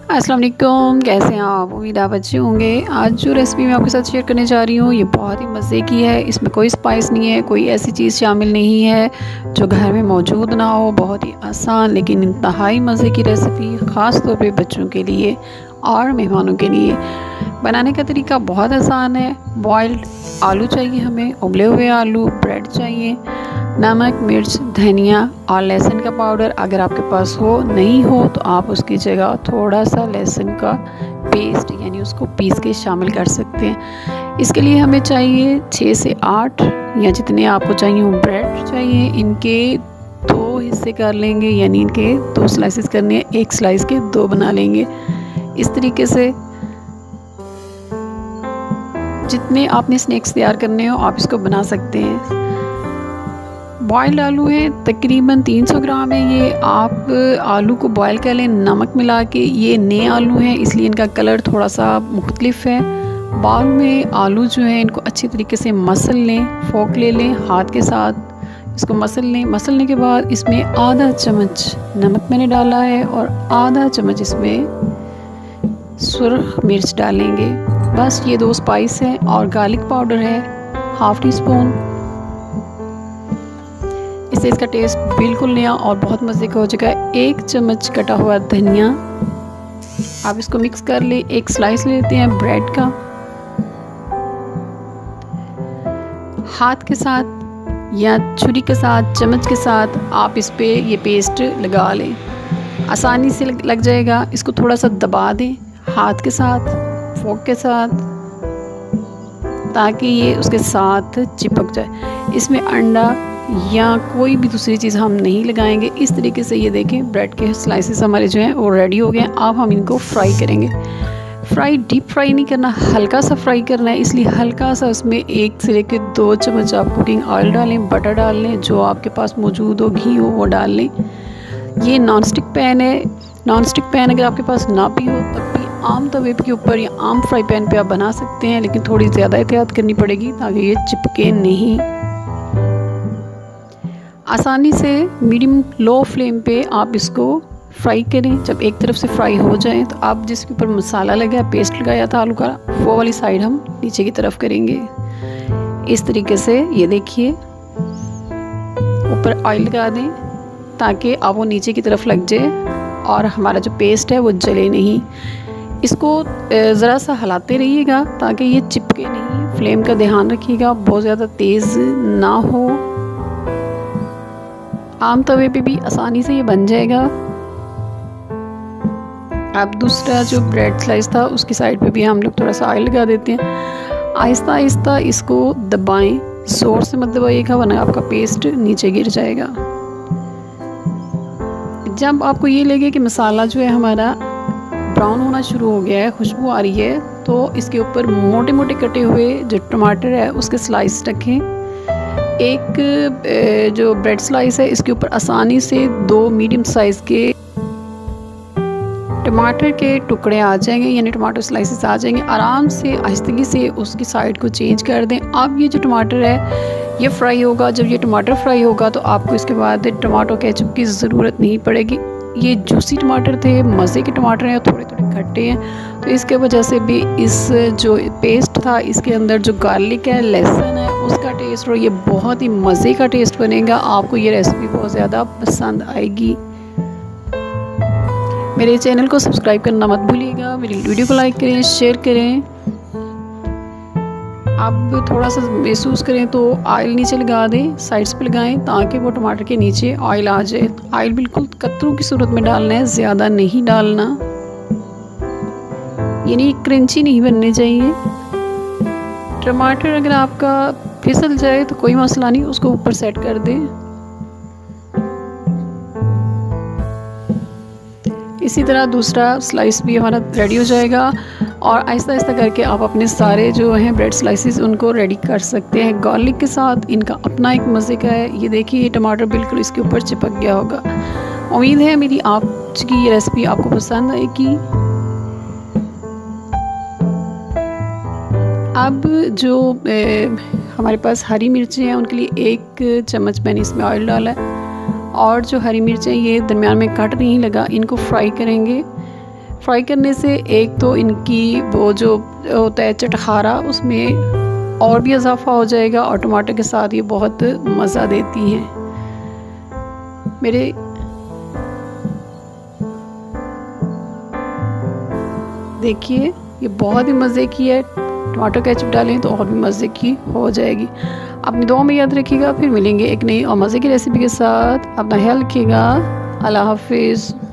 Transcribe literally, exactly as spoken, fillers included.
अस्सलाम वालेकुम, कैसे हैं आप? उम्मीद आप अच्छे होंगे। आज जो रेसिपी मैं आपके साथ शेयर करने जा रही हूँ ये बहुत ही मज़े की है। इसमें कोई स्पाइस नहीं है, कोई ऐसी चीज़ शामिल नहीं है जो घर में मौजूद ना हो। बहुत ही आसान लेकिन इंतहाई मज़े की रेसिपी, ख़ास तौर पे बच्चों के लिए और मेहमानों के लिए। बनाने का तरीका बहुत आसान है। बॉइल्ड आलू चाहिए हमें, उबले हुए आलू, ब्रेड चाहिए, नमक, मिर्च, धनिया और लहसुन का पाउडर अगर आपके पास हो। नहीं हो तो आप उसकी जगह थोड़ा सा लहसुन का पेस्ट यानी उसको पीस के शामिल कर सकते हैं। इसके लिए हमें चाहिए छः से आठ या जितने आपको चाहिए वो ब्रेड चाहिए। इनके दो हिस्से कर लेंगे यानी इनके दो स्लाइसेस करने हैं, एक स्लाइस के दो बना लेंगे। इस तरीके से जितने आपने स्नैक्स तैयार करने हो आप इसको बना सकते हैं। बॉयल्ड आलू है तकरीबन तीन सौ ग्राम है ये। आप आलू को बॉयल कर लें नमक मिला के। ये नए आलू हैं इसलिए इनका कलर थोड़ा सा मुख्तलिफ है। बाउल में आलू जो है इनको अच्छी तरीके से मसल लें, फोक ले लें हाथ के साथ, इसको मसल लें। मसलने के बाद इसमें आधा चम्मच नमक मैंने डाला है और आधा चम्मच इसमें सुर्ख मिर्च डालेंगे। बस ये दो स्पाइस है और गार्लिक पाउडर है हाफ़ टी स्पून। इससे इसका टेस्ट बिल्कुल नया और बहुत मज़े का हो जाएगा। एक चम्मच कटा हुआ धनिया, आप इसको मिक्स कर ले। एक स्लाइस लेते हैं ब्रेड का, हाथ के साथ या छुरी के साथ, चम्मच के साथ आप इस पे ये पेस्ट लगा लें, आसानी से लग जाएगा। इसको थोड़ा सा दबा दें हाथ के साथ, फोक के साथ, ताकि ये उसके साथ चिपक जाए। इसमें अंडा या कोई भी दूसरी चीज़ हम नहीं लगाएंगे। इस तरीके से ये देखें ब्रेड के स्लाइसेस हमारे जो हैं वो रेडी हो गए हैं। अब हम इनको फ्राई करेंगे। फ्राई डीप फ्राई नहीं करना, हल्का सा फ्राई करना है, इसलिए हल्का सा उसमें एक से लेकर दो चम्मच आप कुकिंग ऑयल डालें, बटर डाल लें, जो आपके पास मौजूद हो, घी हो वो डाल लें। ये नॉन स्टिक पैन है। नॉन स्टिक पैन अगर आपके पास ना भी हो तब भी आम तवे के ऊपर या आम फ्राई पैन पे आप बना सकते हैं, लेकिन थोड़ी ज़्यादा एहतियात करनी पड़ेगी ताकि ये चिपके नहीं। आसानी से मीडियम लो फ्लेम पे आप इसको फ्राई करें। जब एक तरफ से फ्राई हो जाए तो आप जिसके ऊपर मसाला लगा पेस्ट लगाया था आलू का, वो वाली साइड हम नीचे की तरफ करेंगे। इस तरीके से ये देखिए ऊपर ऑयल लगा दें ताकि अब वो नीचे की तरफ लग जाए और हमारा जो पेस्ट है वो जले नहीं। इसको ज़रा सा हिलाते रहिएगा ताकि ये चिपके नहीं। फ्लेम का ध्यान रखिएगा, बहुत ज़्यादा तेज़ ना हो। आम तवे पे भी आसानी से ये बन जाएगा। अब दूसरा जो ब्रेड स्लाइस था उसकी साइड पे भी हम लोग थोड़ा सा ऑयल लगा देते हैं। आहिस्ता आहिस्ता इसको दबाएं, जोर से मत दबाइएगा वरना आपका पेस्ट नीचे गिर जाएगा। जब आपको ये लगे कि मसाला जो है हमारा ब्राउन होना शुरू हो गया है, खुशबू आ रही है, तो इसके ऊपर मोटे मोटे कटे हुए जो टमाटर है उसके स्लाइस रखें। एक जो ब्रेड स्लाइस है इसके ऊपर आसानी से दो मीडियम साइज़ के टमाटर के टुकड़े आ जाएंगे यानी टमाटर स्लाइसेस आ जाएंगे। आराम से आहिस्तगी से उसकी साइड को चेंज कर दें। अब ये जो टमाटर है ये फ्राई होगा। जब ये टमाटर फ्राई होगा तो आपको इसके बाद टमाटो केचप की ज़रूरत नहीं पड़ेगी। ये जूसी टमाटर थे, मज़े के टमाटर हैं, थोड़े थोड़े खट्टे हैं, तो इसके वजह से भी इस जो पेस्ट था इसके अंदर जो गार्लिक है, लहसुन है, उसका टेस्ट और ये बहुत ही मज़े का टेस्ट बनेगा। आपको ये रेसिपी बहुत ज़्यादा पसंद आएगी। मेरे चैनल को सब्सक्राइब करना मत भूलिएगा, मेरी वीडियो को लाइक करें, शेयर करें। अब थोड़ा सा महसूस करें तो ऑयल नीचे लगा दें, साइड्स पे लगाएं ताकि वो टमाटर के नीचे ऑयल आ जाए। ऑयल बिल्कुल कतरों की सूरत में डालना है, ज़्यादा नहीं डालना, यानी क्रंची नहीं बनने चाहिए। टमाटर अगर आपका फिसल जाए तो कोई मसला नहीं, उसको ऊपर सेट कर दें। इसी तरह दूसरा स्लाइस भी हमारा रेडी हो जाएगा और आहिस्ता आहिस्ता करके आप अपने सारे जो हैं ब्रेड स्लाइसेस उनको रेडी कर सकते हैं। गार्लिक के साथ इनका अपना एक मज़े का है। ये देखिए ये टमाटर बिल्कुल इसके ऊपर चिपक गया होगा। उम्मीद है मेरी आज की ये रेसिपी आपको पसंद आएगी। अब जो ए, हमारे पास हरी मिर्चें हैं उनके लिए एक चम्मच मैंने इसमें ऑयल डाला है और जो हरी मिर्चें ये दरमियान में कट नहीं लगा, इनको फ्राई करेंगे। फ्राई करने से एक तो इनकी वो जो होता है चटखारा उसमें और भी इजाफा हो जाएगा और टमाटर के साथ ये बहुत मज़ा देती हैं। मेरे देखिए ये बहुत ही मज़े की है, टमाटर केचप डालें तो और भी मज़े की हो जाएगी। अपनी दुआ में याद रखिएगा, फिर मिलेंगे एक नई और मज़े की रेसिपी के साथ। अपना ख्याल रखिएगा। अल्लाह हाफिज़।